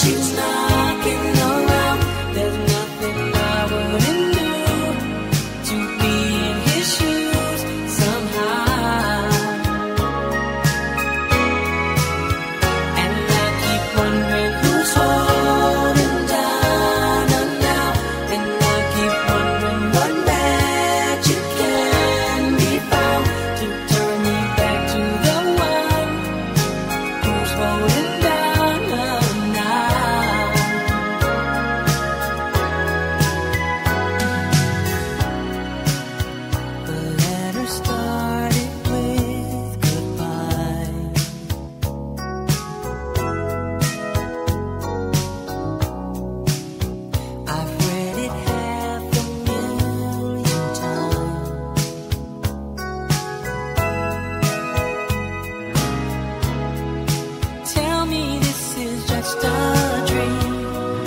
she's knocking around. There's nothing I wouldn't do to be in his shoes somehow. And I keep wondering who's holding Donna now. And I keep wondering what magic can be found to turn me back to the one who's holding Donna now. The letter started with goodbye. I've read it 500,000 times. Tell me this is just a dream.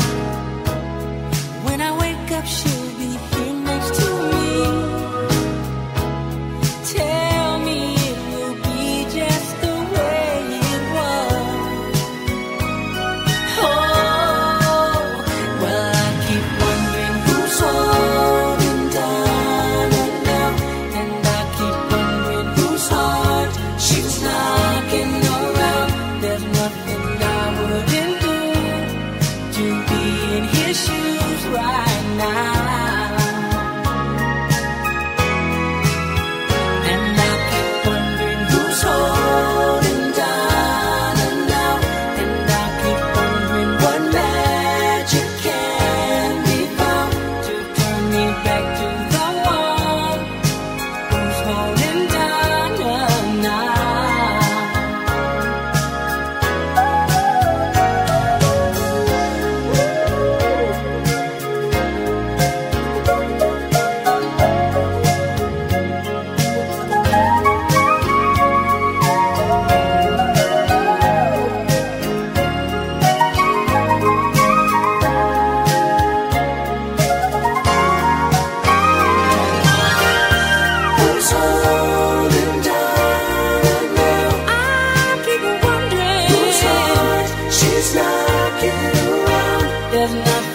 When I wake up, she'll be here next to me. Tell me it will be just the way it was. Oh, well, I keep wondering who's holding Donna now. And I keep wondering whose heart she's knocking around. There's nothing I wouldn't do to be in his shoes right now. And I keep wondering who's holding Donna now. And I keep wondering what magic can be found to turn me back to the one who's holding Donna now. Who's holding Donna now? I keep wondering whose heart she's knocking around. There's nothing